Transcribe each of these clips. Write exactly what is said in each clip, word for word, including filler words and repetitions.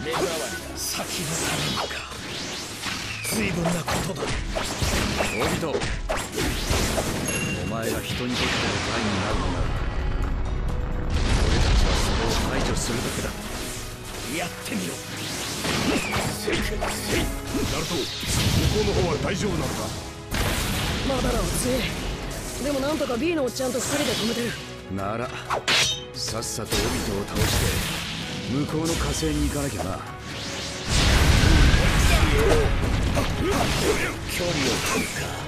先のためにか。随分なことだ。 オビト、お前が人にとっての害になるのなら、俺たちはそれを排除するだけだ。 やってみろ。 せいせい、ナルト、向こうの方は大丈夫なのか。 まだだうち。でもなんとか B のおっちゃんとふたりで止めてる。 ならさっさとオビトを倒して向こうの火星に行かなきゃな。 距離を取るか。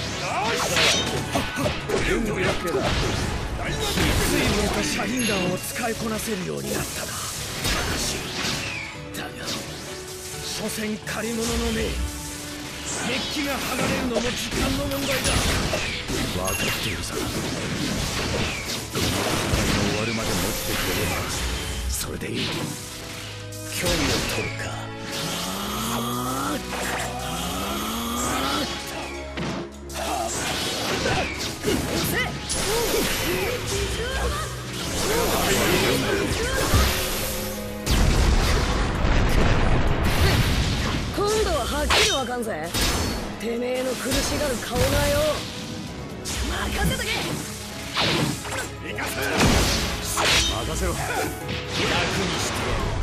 援護やけだ。 随分とシャリンガンを使いこなせるようになったな。ただしだが所詮借り物の目。メッキが剥がれるのも時間の問題だ。 分かっているさ。この戦いの終わるまで持ってくれればそれでいい。 距離を取るか。 今度ははっきりわかんぜ。てめえの苦しがる顔がよ。任せとけ。 任せろ。 楽にしてやる。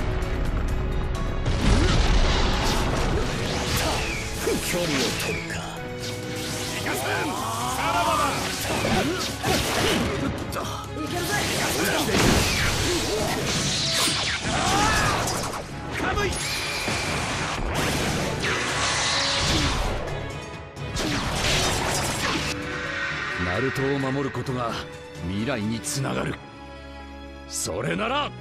距離を取るか。 いけるぜ。 カムイ。 ナルトを守ることが未来につながる。それなら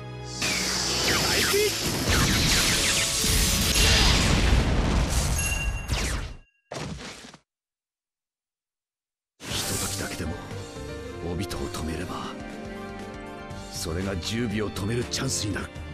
ひとときだけでもオビトを止めればそれがじゅうびを止めるチャンスになる。